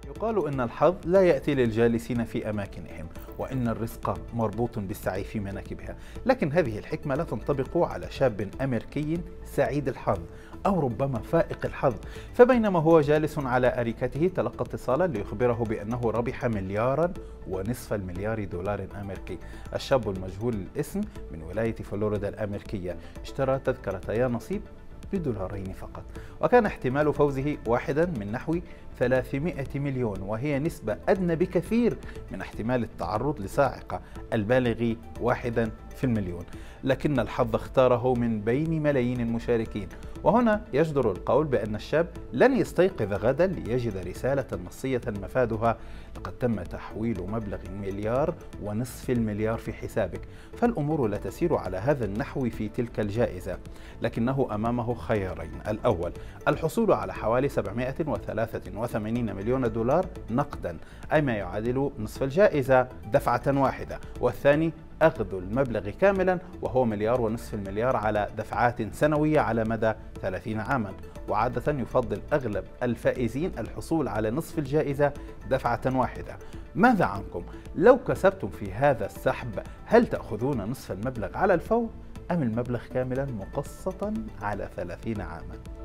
يقال إن الحظ لا يأتي للجالسين في أماكنهم، وإن الرزق مربوط بالسعي في مناكبها، لكن هذه الحكمة لا تنطبق على شاب أمريكي سعيد الحظ أو ربما فائق الحظ. فبينما هو جالس على أريكته تلقى اتصالا ليخبره بأنه ربح مليارا ونصف المليار دولار أمريكي. الشاب المجهول الاسم من ولاية فلوريدا الأمريكية اشترى تذكرة يا نصيب بدولارين فقط، وكان احتمال فوزه واحدا من نحو 300 مليون، وهي نسبة أدنى بكثير من احتمال التعرض لصاعقة البالغ واحدا في المليون. لكن الحظ اختاره من بين ملايين المشاركين. وهنا يجدر القول بأن الشاب لن يستيقظ غدا ليجد رسالة نصية مفادها لقد تم تحويل مبلغ مليار ونصف المليار في حسابك. فالأمور لا تسير على هذا النحو في تلك الجائزة، لكنه أمامه خيارين: الأول الحصول على حوالي 783 مليون دولار نقدا، أي ما يعادل نصف الجائزة دفعة واحدة، والثاني أخذ المبلغ كاملا وهو مليار ونصف المليار على دفعات سنوية على مدى 30 عاما. وعادة يفضل أغلب الفائزين الحصول على نصف الجائزة دفعة واحدة. ماذا عنكم؟ لو كسبتم في هذا السحب هل تأخذون نصف المبلغ على الفور أم المبلغ كاملا مقسطا على 30 عاما؟